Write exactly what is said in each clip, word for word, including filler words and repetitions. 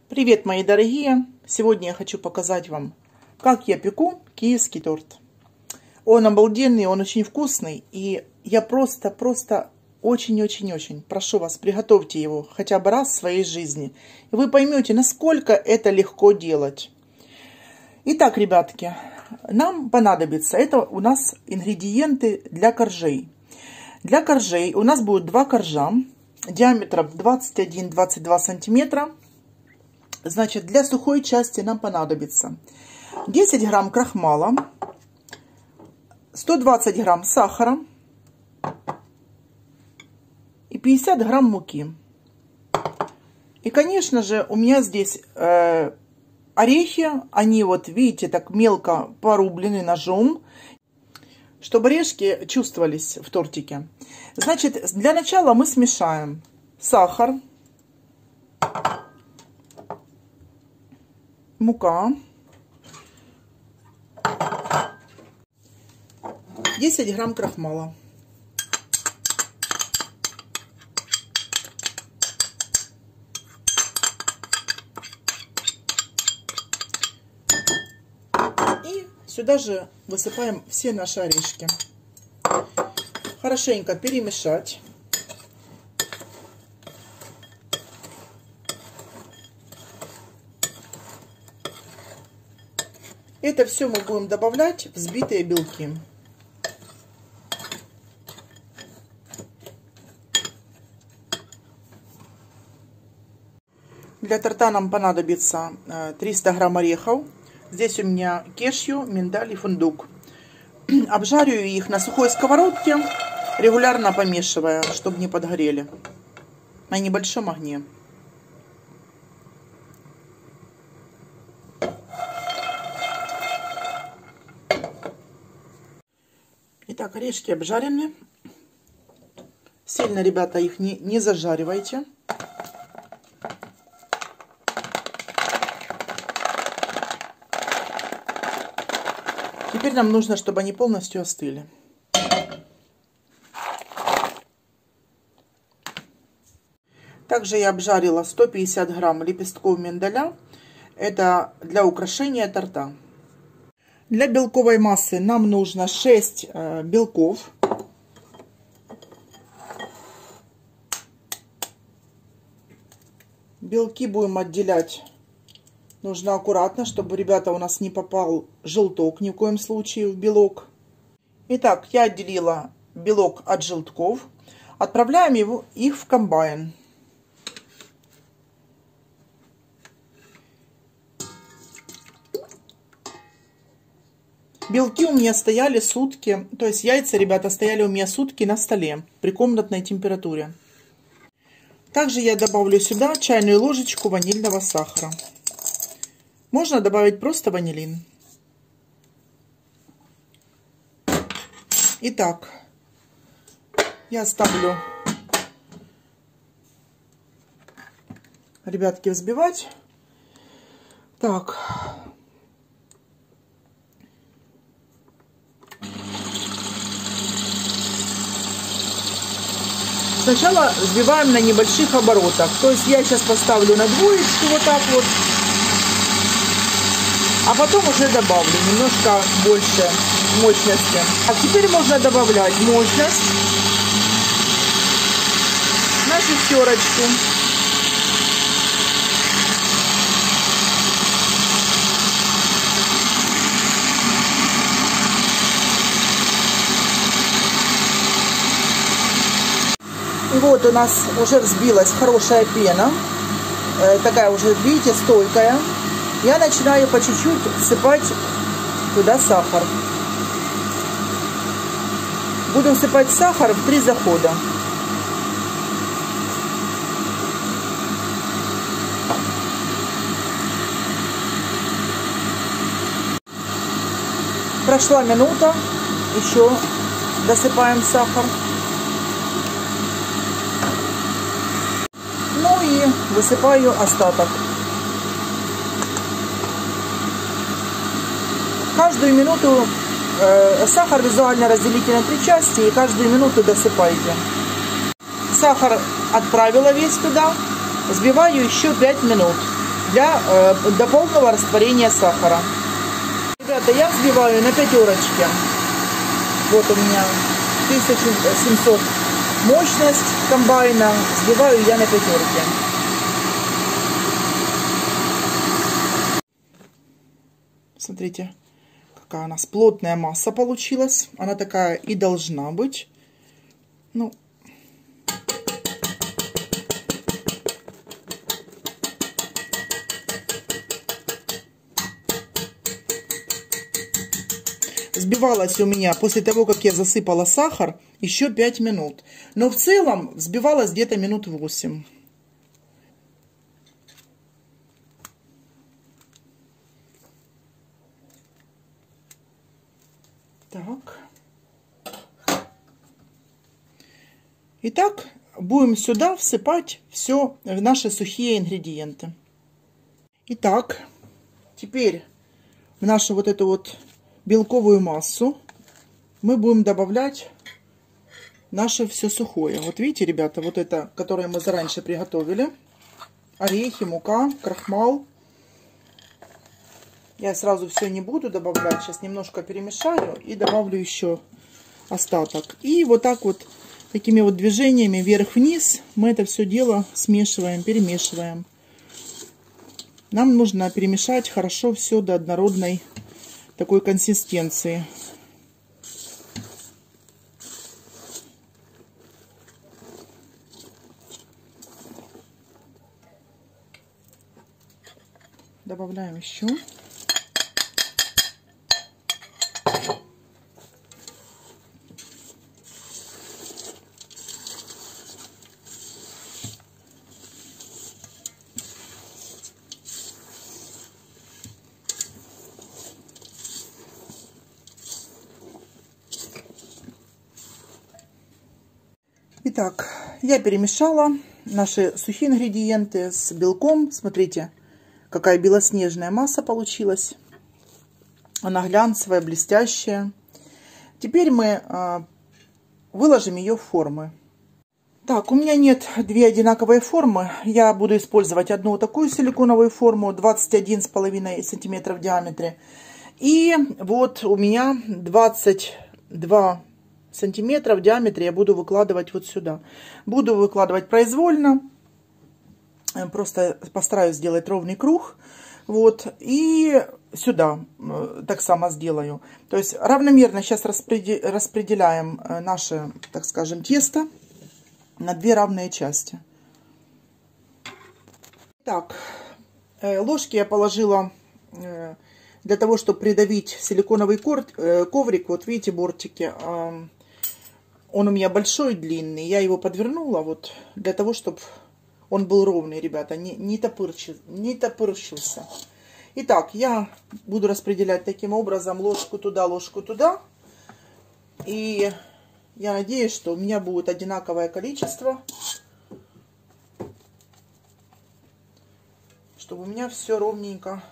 Привет, мои дорогие! Сегодня я хочу показать вам, как я пеку киевский торт. Он обалденный, он очень вкусный, и я просто-просто очень-очень-очень прошу вас, приготовьте его хотя бы раз в своей жизни. И вы поймете, насколько это легко делать. Итак, ребятки, нам понадобится, это у нас ингредиенты для коржей. Для коржей у нас будет два коржа диаметром двадцать один — двадцать два сантиметра. Значит, для сухой части нам понадобится десять грамм крахмала, сто двадцать грамм сахара и пятьдесят грамм муки. И, конечно же, у меня здесь э, орехи, они вот, видите, так мелко порублены ножом, чтобы орешки чувствовались в тортике. Значит, для начала мы смешаем сахар, мука, десять грамм крахмала, и сюда же высыпаем все наши орешки. Хорошенько перемешать. Это все мы будем добавлять в взбитые белки. Для торта нам понадобится триста грамм орехов. Здесь у меня кешью, миндаль и фундук. Обжарю их на сухой сковородке, регулярно помешивая, чтобы не подгорели, на небольшом огне. Итак, орешки обжарены. Сильно, ребята, их не, не зажаривайте. Теперь нам нужно, чтобы они полностью остыли. Также я обжарила сто пятьдесят грамм лепестков миндаля. Это для украшения торта. Для белковой массы нам нужно шесть э, белков. Белки будем отделять. Нужно аккуратно, чтобы, ребята, у нас не попал желток ни в коем случае в белок. Итак, я отделила белок от желтков. Отправляем его, их в комбайн. Белки у меня стояли сутки, то есть яйца, ребята, стояли у меня сутки на столе при комнатной температуре. Также я добавлю сюда чайную ложечку ванильного сахара. Можно добавить просто ванилин. Итак, я ставлю, ребятки, взбивать. Так. Сначала взбиваем на небольших оборотах. То есть я сейчас поставлю на двоечку вот так вот. А потом уже добавлю немножко больше мощности. А теперь можно добавлять мощность на шестерочку. И вот у нас уже взбилась хорошая пена, э, такая уже, видите, стойкая. Я начинаю по чуть-чуть всыпать туда сахар. Буду всыпать сахар в три захода. Прошла минута, еще досыпаем сахар. Ну и высыпаю остаток. Каждую минуту э, сахар визуально разделите на три части и каждую минуту досыпайте. Сахар отправила весь туда, взбиваю еще пять минут. для э, до полного растворения сахара. Ребята, я взбиваю на пятерочке. Вот у меня тысяча семьсот мощность комбайна. Взбиваю я на пятерке. Смотрите, какая у нас плотная масса получилась. Она такая и должна быть. Ну, взбивалась у меня после того, как я засыпала сахар, еще пять минут. Но в целом взбивалась где-то минут восемь. Так. Итак, будем сюда всыпать все наши сухие ингредиенты. Итак, теперь в нашу вот эту вот белковую массу мы будем добавлять наше все сухое. Вот видите, ребята, вот это, которое мы заранее приготовили. Орехи, мука, крахмал. Я сразу все не буду добавлять. Сейчас немножко перемешаю и добавлю еще остаток. И вот так вот, такими вот движениями вверх-вниз мы это все дело смешиваем, перемешиваем. Нам нужно перемешать хорошо все до однородной такой консистенции. Добавляем еще. Итак, я перемешала наши сухие ингредиенты с белком. Смотрите, какая белоснежная масса получилась. Она глянцевая, блестящая. Теперь мы а, выложим ее в формы. Так, у меня нет две одинаковые формы. Я буду использовать одну такую силиконовую форму, двадцать один с половиной сантиметра в диаметре. И вот у меня двадцать два сантиметра в диаметре я буду выкладывать вот сюда. Буду выкладывать произвольно. Просто постараюсь сделать ровный круг. Вот. И сюда так само сделаю. То есть равномерно сейчас распределяем наше, так скажем, тесто на две равные части. Так, ложки я положила для того, чтобы придавить силиконовый коврик. Вот видите, бортики. Он у меня большой, длинный. Я его подвернула вот для того, чтобы он был ровный, ребята, не, не, топырчи, не топырчился. Итак, я буду распределять таким образом ложку туда, ложку туда. И я надеюсь, что у меня будет одинаковое количество. Чтобы у меня все ровненько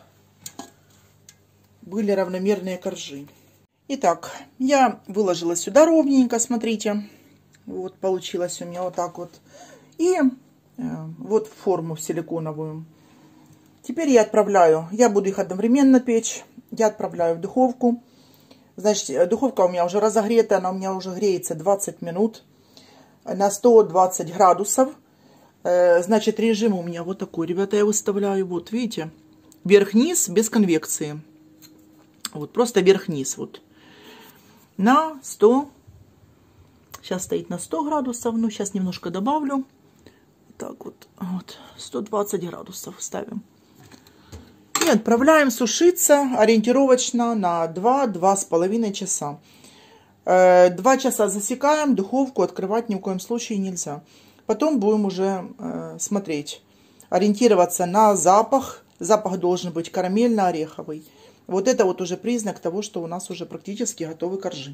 были равномерные коржи. Итак, я выложила сюда ровненько, смотрите. Вот получилось у меня вот так вот. И э, вот форму силиконовую. Теперь я отправляю, я буду их одновременно печь. Я отправляю в духовку. Значит, духовка у меня уже разогрета, она у меня уже греется двадцать минут на сто двадцать градусов. Э, значит, режим у меня вот такой, ребята, я выставляю. Вот, видите, вверх-вниз без конвекции. Вот, просто вверх-вниз, вот. На сто, сейчас стоит на сто градусов, ну сейчас немножко добавлю, так вот, вот, сто двадцать градусов ставим. И отправляем сушиться ориентировочно на два-два с половиной часа. два часа засекаем, духовку открывать ни в коем случае нельзя. Потом будем уже э, смотреть, ориентироваться на запах, запах должен быть карамельно-ореховый. Вот это вот уже признак того, что у нас уже практически готовы коржи.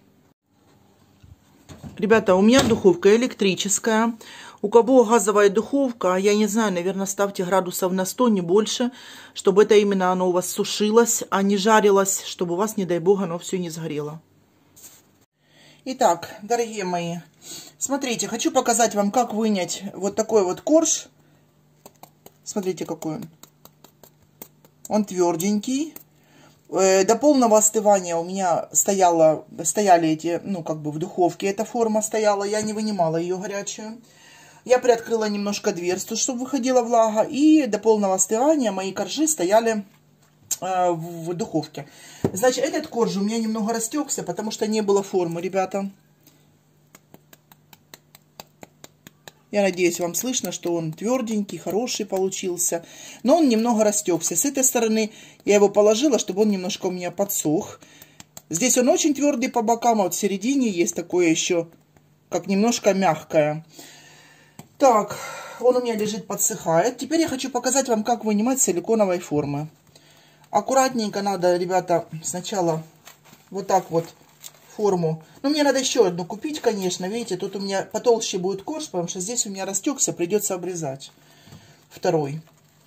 Ребята, у меня духовка электрическая. У кого газовая духовка, я не знаю, наверное, ставьте градусов на сто, не больше, чтобы это именно оно у вас сушилось, а не жарилось, чтобы у вас, не дай бог, оно все не сгорело. Итак, дорогие мои, смотрите, хочу показать вам, как вынять вот такой вот корж. Смотрите, какой он. Он тверденький. До полного остывания у меня стояла, стояли эти, ну, как бы в духовке эта форма стояла. Я не вынимала ее горячую. Я приоткрыла немножко дверцу, чтобы выходила влага. И до полного остывания мои коржи стояли э, в духовке. Значит, этот корж у меня немного растекся, потому что не было формы, ребята. Я надеюсь, вам слышно, что он тверденький, хороший получился. Но он немного растекся. С этой стороны я его положила, чтобы он немножко у меня подсох. Здесь он очень твердый по бокам, а вот в середине есть такое еще, как немножко мягкое. Так, он у меня лежит, подсыхает. Теперь я хочу показать вам, как вынимать силиконовой формы. Аккуратненько надо, ребята, сначала вот так вот форму. Но мне надо еще одну купить, конечно. Видите, тут у меня потолще будет корж, потому что здесь у меня растекся, придется обрезать второй.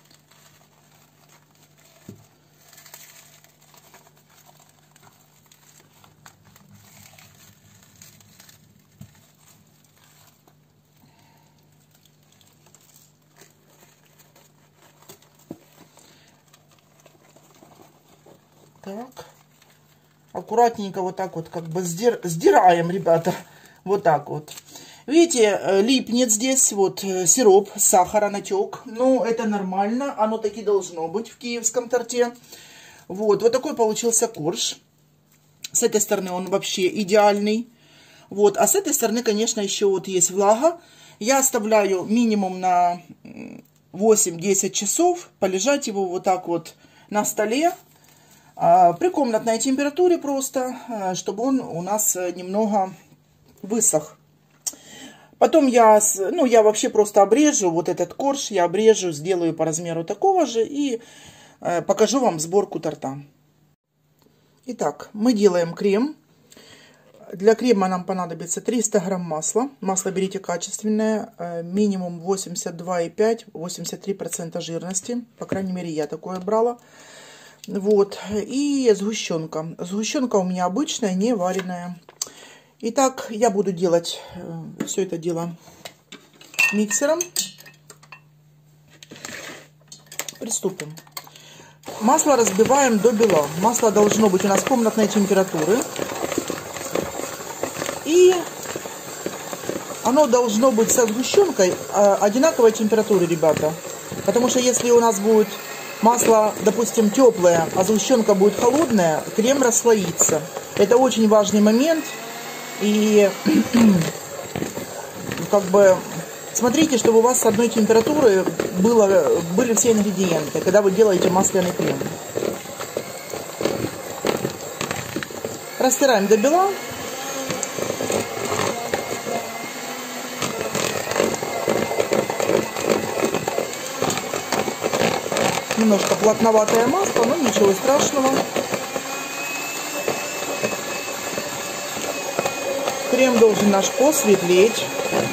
Так. Аккуратненько вот так вот как бы сдир, сдираем, ребята. Вот так вот. Видите, липнет здесь вот сироп, сахара натек. Ну, это нормально. Оно таки должно быть в киевском торте. Вот, вот такой получился корж. С этой стороны он вообще идеальный. Вот, а с этой стороны, конечно, еще вот есть влага. Я оставляю минимум на восемь-десять часов полежать его вот так вот на столе. При комнатной температуре просто, чтобы он у нас немного высох. Потом я, ну, я вообще просто обрежу вот этот корж, я обрежу, сделаю по размеру такого же и покажу вам сборку торта. Итак, мы делаем крем. Для крема нам понадобится триста грамм масла. Масло берите качественное, минимум восемьдесят два и пять — восемьдесят три процента жирности. По крайней мере, я такое брала. Вот, и сгущенка. Сгущенка у меня обычная, не вареная. Итак, я буду делать э, все это дело миксером. Приступим. Масло разбиваем до бела. Масло должно быть у нас комнатной температуры. И оно должно быть со сгущенкой э, одинаковой температуры, ребята. Потому что если у нас будет масло, допустим, теплое, а сгущенка будет холодная, крем расслоится. Это очень важный момент. И как бы смотрите, чтобы у вас с одной температуры было, были все ингредиенты, когда вы делаете масляный крем. Растираем до бела. Немножко плотноватое масло, но ничего страшного. Крем должен наш посветлеть.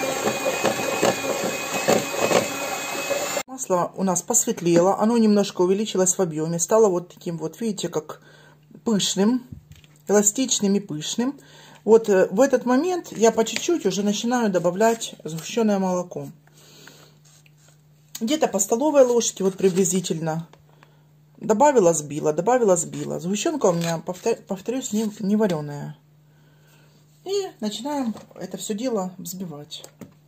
Масло у нас посветлело, оно немножко увеличилось в объеме, стало вот таким вот, видите, как пышным, эластичным и пышным. Вот в этот момент я по чуть-чуть уже начинаю добавлять сгущенное молоко. Где-то по столовой ложке, вот приблизительно. Добавила, сбила, добавила, сбила. Сгущенка у меня, повторюсь, не, не вареная. И начинаем это все дело взбивать.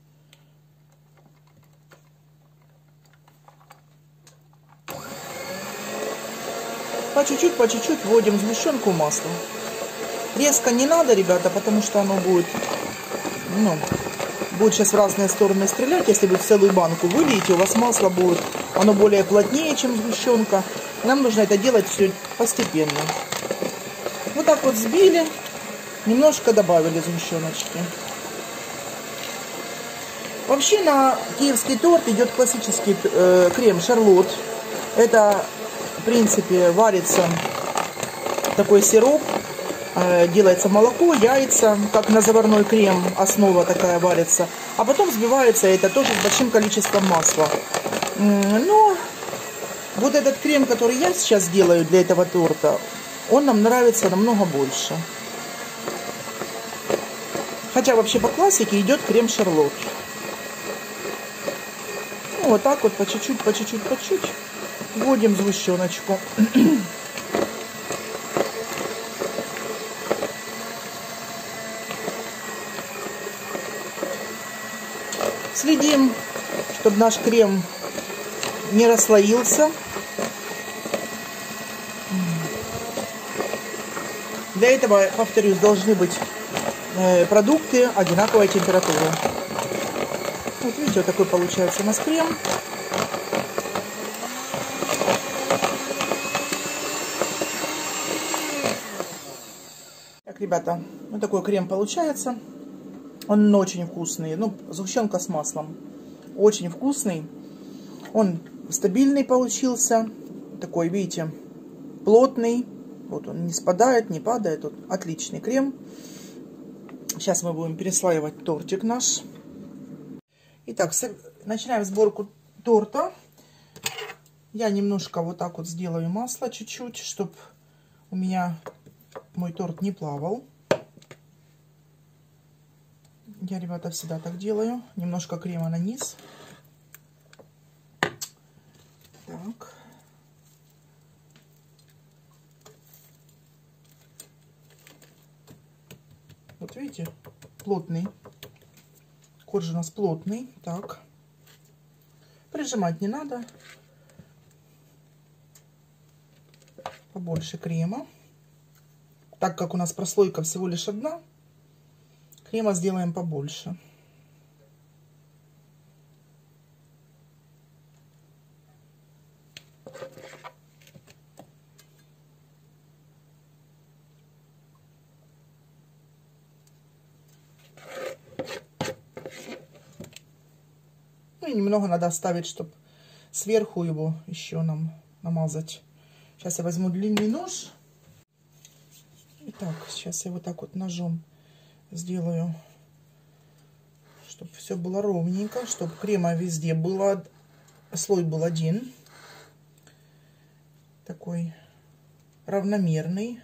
По чуть-чуть, по чуть-чуть вводим сгущенку в масло. Резко не надо, ребята, потому что оно будет, ну, будет сейчас в разные стороны стрелять. Если вы целую банку выльете, у вас масло будет, оно более плотнее, чем сгущенка. Нам нужно это делать все постепенно. Вот так вот взбили, немножко добавили сгущеночки. Вообще на киевский торт идет классический э, крем шарлот. Это, в принципе, варится такой сироп. Делается молоко, яйца, как на заварной крем, основа такая варится. А потом взбивается это тоже с большим количеством масла. Но вот этот крем, который я сейчас делаю для этого торта, он нам нравится намного больше. Хотя вообще по классике идет крем шарлот. Ну, вот так вот по чуть-чуть, по чуть-чуть, по чуть-чуть Вводим сгущеночку. Следим, чтобы наш крем не расслоился. Для этого, повторюсь, должны быть продукты одинаковой температуры. Вот видите, вот такой получается у нас крем. Так, ребята, вот такой крем получается. Он очень вкусный. Ну, сгущенка с маслом. Очень вкусный. Он стабильный получился. Такой, видите, плотный. Вот он не спадает, не падает. Вот отличный крем. Сейчас мы будем переслаивать тортик наш. Итак, начинаем сборку торта. Я немножко вот так вот сделаю масло чуть-чуть, чтобы у меня мой торт не плавал. Я, ребята, всегда так делаю. Немножко крема на низ. Так. Вот видите, плотный. Корж у нас плотный. Так. Прижимать не надо. Побольше крема. Так как у нас прослойка всего лишь одна, крема сделаем побольше. Ну и немного надо оставить, чтобы сверху его еще нам намазать. Сейчас я возьму длинный нож. Итак, сейчас я вот так вот ножом сделаю, чтобы все было ровненько, чтобы крема везде было, слой был один, такой равномерный.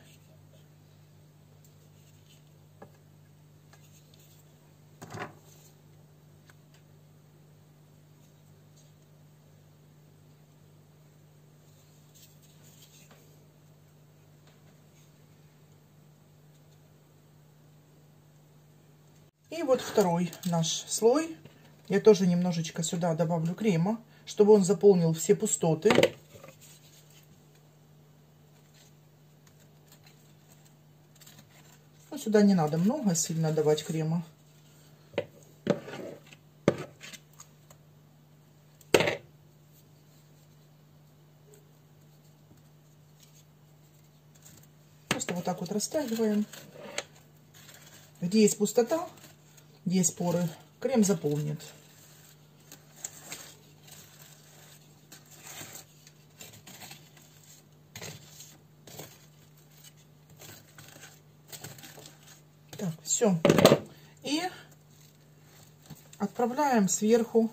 И вот второй наш слой. Я тоже немножечко сюда добавлю крема, чтобы он заполнил все пустоты. Ну, сюда не надо много сильно давать крема. Просто вот так вот растягиваем. Где есть пустота, где есть поры, крем заполнит. Так, все. И отправляем сверху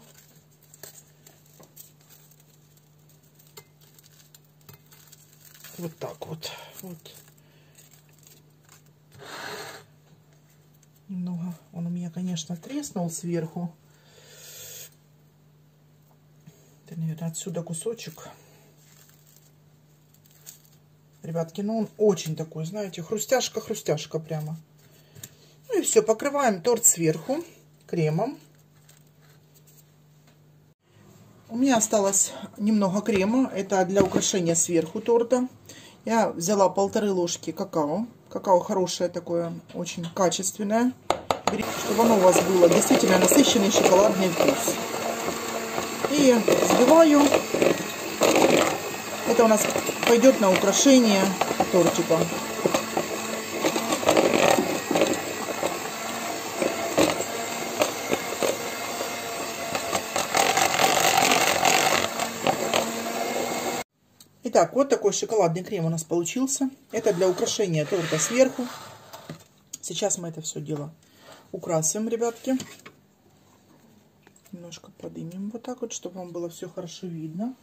вот так вот. Вот. Немного он у меня, конечно, треснул сверху. Это, наверное, отсюда кусочек. Ребятки, ну он очень такой, знаете, хрустяшка-хрустяшка прямо. Ну и все, покрываем торт сверху кремом. У меня осталось немного крема. Это для украшения сверху торта. Я взяла полторы ложки какао. Какао хорошее такое, очень качественное. Чтобы оно у вас было действительно насыщенный шоколадный вкус. И взбиваю. Это у нас пойдет на украшение тортика. Итак, вот такой шоколадный крем у нас получился. Это для украшения торта сверху. Сейчас мы это все дело украсим, ребятки. Немножко поднимем вот так вот, чтобы вам было все хорошо видно.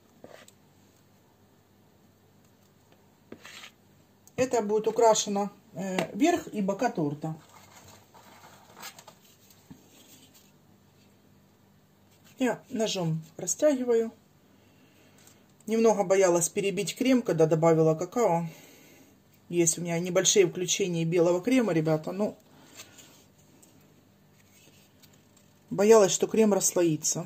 Это будет украшено э, верх и бока торта. Я ножом растягиваю. Немного боялась перебить крем, когда добавила какао. Есть у меня небольшие включения белого крема, ребята. Ну, боялась, что крем расслоится.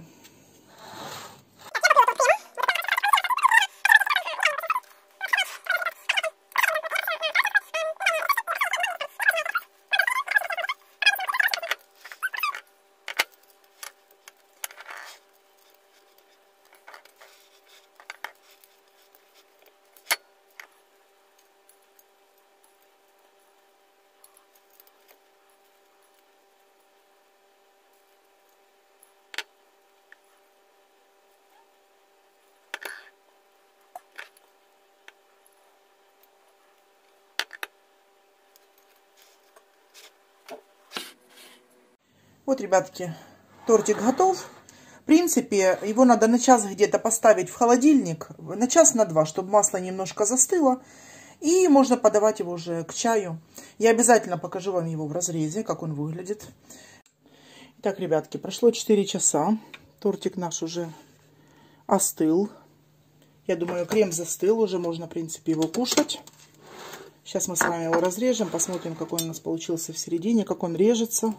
Вот, ребятки, тортик готов. В принципе, его надо на час где-то поставить в холодильник. На час, на два, чтобы масло немножко застыло. И можно подавать его уже к чаю. Я обязательно покажу вам его в разрезе, как он выглядит. Итак, ребятки, прошло четыре часа. Тортик наш уже остыл. Я думаю, крем застыл. Уже можно, в принципе, его кушать. Сейчас мы с вами его разрежем. Посмотрим, какой он у нас получился в середине, как он режется.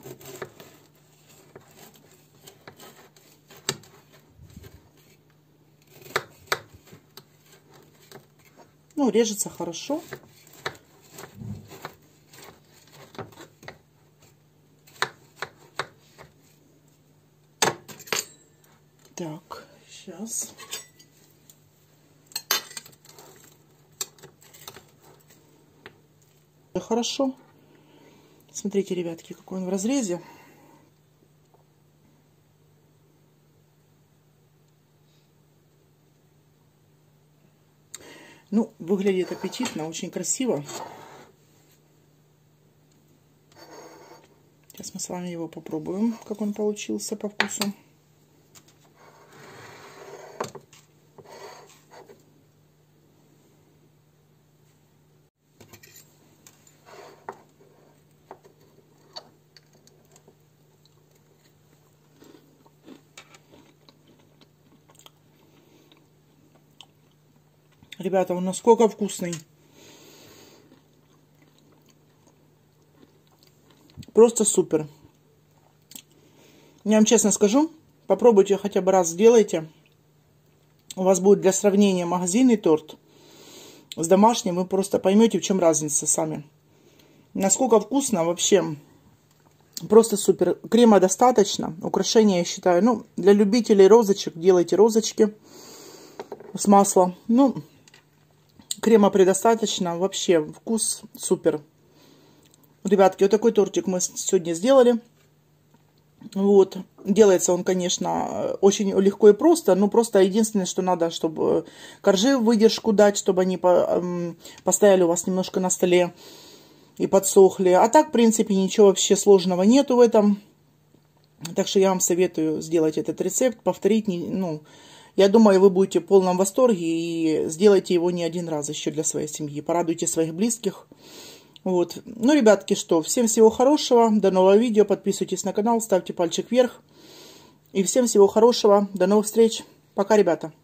Ну, режется хорошо. Так, сейчас. Хорошо. Смотрите, ребятки, какой он в разрезе. Ну, выглядит аппетитно, очень красиво. Сейчас мы с вами его попробуем, как он получился по вкусу. Ребята, он насколько вкусный. Просто супер. Я вам честно скажу, попробуйте хотя бы раз, сделайте. У вас будет для сравнения магазинный торт с домашним. Вы просто поймете, в чем разница сами. Насколько вкусно вообще. Просто супер. Крема достаточно. Украшения, я считаю, ну, для любителей розочек делайте розочки с маслом. Ну, крема предостаточно. Вообще вкус супер. Ребятки, вот такой тортик мы сегодня сделали. Вот. Делается он, конечно, очень легко и просто. Но просто единственное, что надо, чтобы коржи выдержку дать, чтобы они постояли у вас немножко на столе и подсохли. А так, в принципе, ничего вообще сложного нету в этом. Так что я вам советую сделать этот рецепт, повторить. Ну, я думаю, вы будете в полном восторге и сделайте его не один раз еще для своей семьи. Порадуйте своих близких. Вот. Ну, ребятки, что, всем всего хорошего. До нового видео. Подписывайтесь на канал, ставьте пальчик вверх. И всем всего хорошего. До новых встреч. Пока, ребята.